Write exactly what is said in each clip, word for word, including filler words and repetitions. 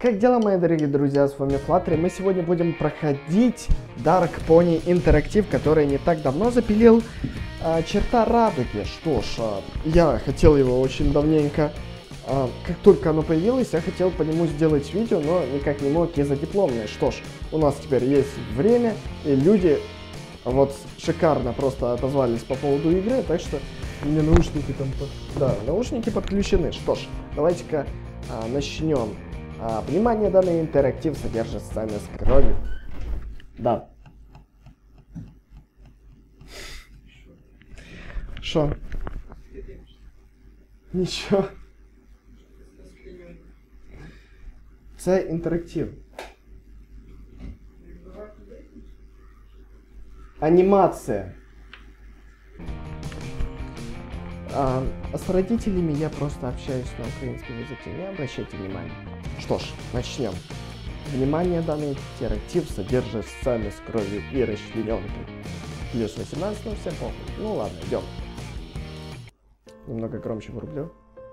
Как дела, мои дорогие друзья, с вами Flutter, и мы сегодня будем проходить Dark Pony Interactive, который не так давно запилил а, Черта Радуги. Что ж, а, я хотел его очень давненько, а, как только оно появилось, я хотел по нему сделать видео, но никак не мог из-за дипломной. Что ж, у нас теперь есть время, и люди вот шикарно просто отозвались по поводу игры, так что мне наушники там, под... да, наушники подключены. Что ж, давайте-ка а, начнем. А, внимание, данный интерактив содержит сцены с кровью. Да. Шо? Ничего. Це інтерактив. Анимация. А, с родителями я просто общаюсь на украинском языке, не обращайте внимания. Что ж, начнем. Внимание, данный интерактив содержит сцены с кровью и расчлененкой. Плюс восемнадцать, ну всем похуй. Ну ладно, идем. Немного громче врублю.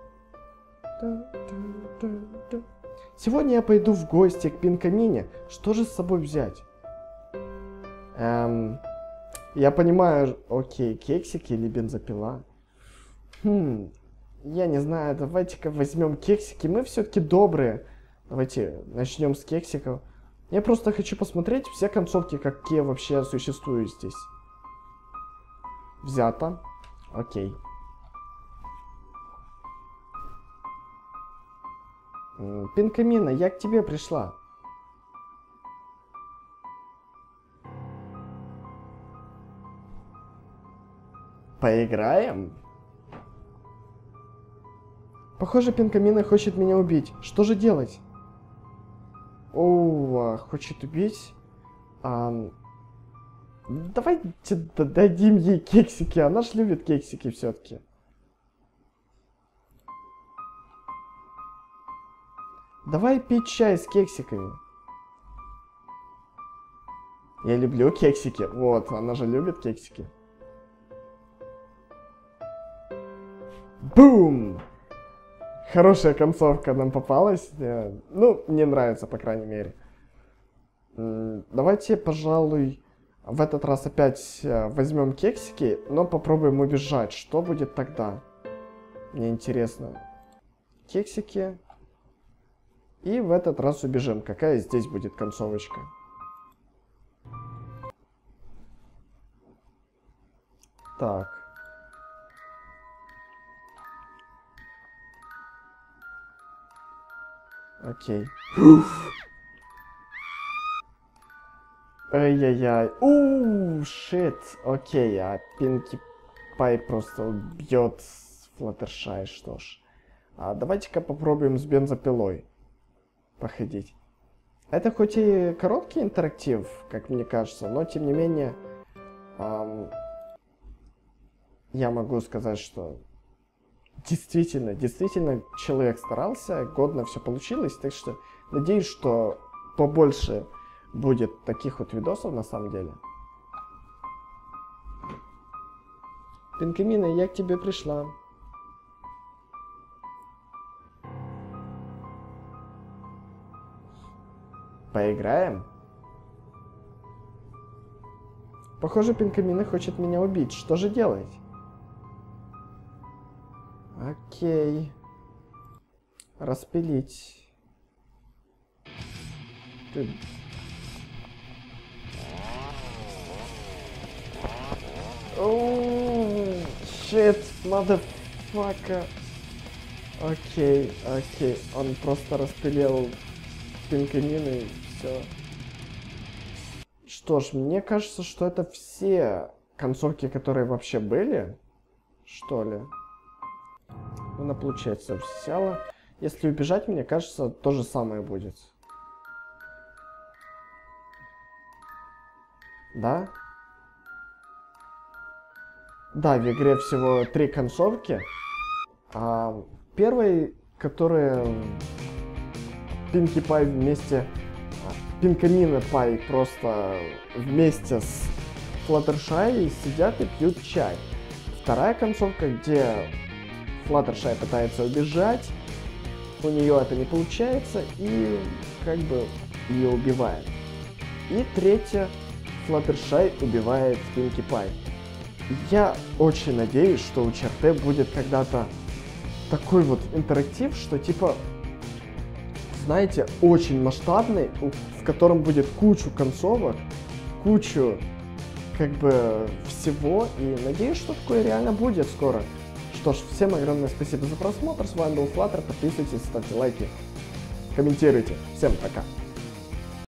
Сегодня я пойду в гости к Пинкамине. Что же с собой взять? Эм, я понимаю, окей, кексики или бензопила. Хм, я не знаю, давайте-ка возьмем кексики. Мы все-таки добрые. Давайте начнем с кексиков. Я просто хочу посмотреть все концовки, какие вообще существуют здесь. Взято. Окей. Пинкамина, я к тебе пришла. Поиграем? Похоже, Пинкамина хочет меня убить. Что же делать? О, хочет убить? А, давайте дадим ей кексики. Она ж любит кексики все-таки. Давай пить чай с кексиками. Я люблю кексики. Вот, она же любит кексики. Бум! Хорошая концовка нам попалась. Ну, мне нравится, по крайней мере. Давайте, пожалуй, в этот раз опять возьмем кексики, но попробуем убежать. Что будет тогда? Мне интересно. Кексики. И в этот раз убежим. Какая здесь будет концовочка? Так. Окей. Ай-яй-яй. Ууу, шит. Окей, а Пинки Пай просто убьет Флаттершай, что ж. А давайте-ка попробуем с бензопилой походить. Это хоть и короткий интерактив, как мне кажется, но тем не менее эм, я могу сказать, что Действительно, действительно, человек старался, годно все получилось, так что надеюсь, что побольше будет таких вот видосов на самом деле. Пинкамина, я к тебе пришла. Поиграем? Похоже, Пинкамина хочет меня убить. Что же делать? Окей. Распилить. Ты... Оу, shit, motherfucker. Окей, окей. Он просто распилил Пинкамину и все. Что ж, мне кажется, что это все концовки, которые вообще были. Что ли? Она, получается, взяла. Если убежать, мне кажется, то же самое будет. Да? Да, в игре всего три концовки. А первой, которая Пинки Пай вместе... Пинкамина Пай просто вместе с Флаттершай сидят и пьют чай. Вторая концовка, где Флаттершай пытается убежать, у нее это не получается, и как бы ее убивает. И третье, Fluttershy убивает Pinkie Pie. Я очень надеюсь, что у ЧРТ будет когда-то такой вот интерактив, что типа, знаете, очень масштабный, в котором будет кучу концовок, кучу как бы всего, и надеюсь, что такое реально будет скоро. Что ж, всем огромное спасибо за просмотр, с вами был Flutter, подписывайтесь, ставьте лайки, комментируйте. Всем пока!